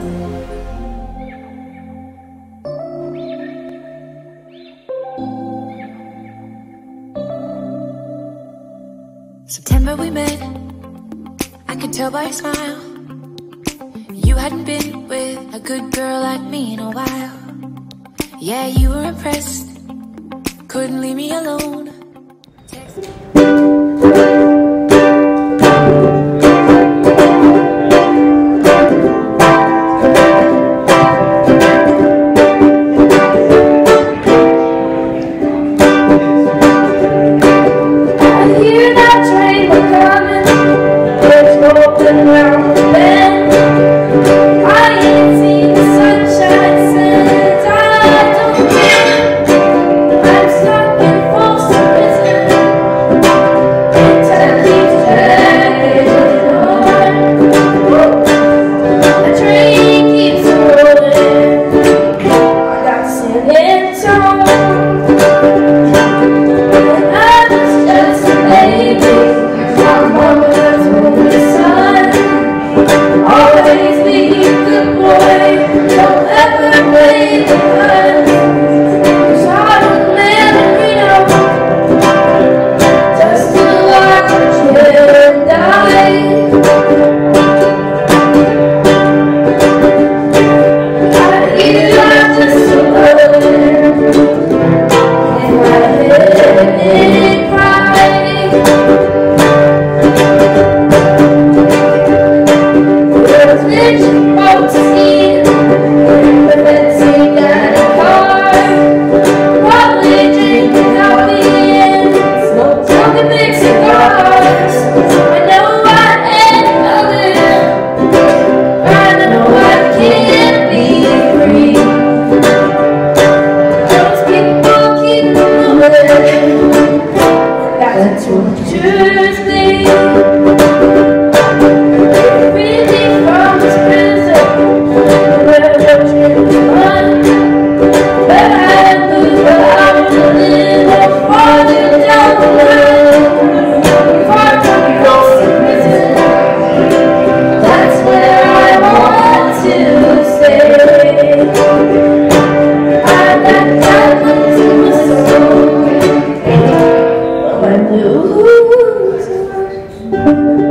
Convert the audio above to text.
September we met, I could tell by your smile. You hadn't been with a good girl like me in a while. Yeah, you were impressed, couldn't leave me alone. Ooh.